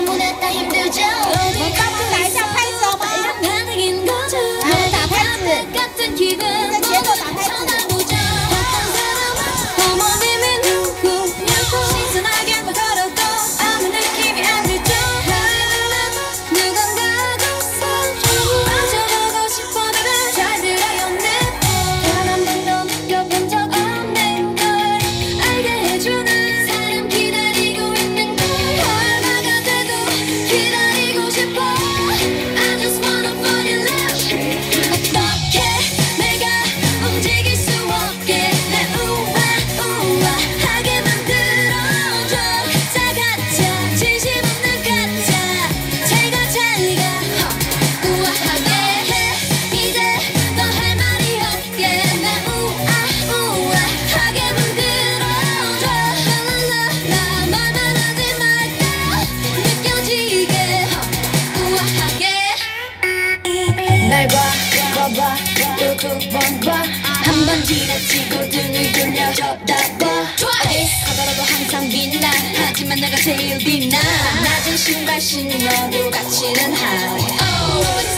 주문했다 힘들죠 뭔가 날짜 팔써 막 반응인 거죠 다 팔지 같은 기분 근데 쟤도 다 팔지 쳐다보죠 어떤 사람은 어머님이 누구냐고 신선하게 말 걸어도 아무 느낌이 안 들죠 누군가가 써주고 빠져보고 싶어 baby 잘 들어요 단 한 번도 느껴본 적 없는 걸 알게 해주는 사람 기다리고 있는 걸 얼마가 돼도 기다리고 싶어 I just wanna fall in love 어떻게 내가 움직일 수 없게 날 우아하게 만들어줘 가짜 진심 없는 가짜 잘가 우아하게 해 이제 더 할 말이 없게 날 우아하게 만들어줘 랄랄라 말만 하지 말고 느껴지게 우아하게 날 봐봐 또 두 번 봐 한 번 지나치고 등을 돌려 쳐다봐 하더라도 항상 빛나 하지만 내가 제일 빛나 낮은 신발 신어도 가치는 high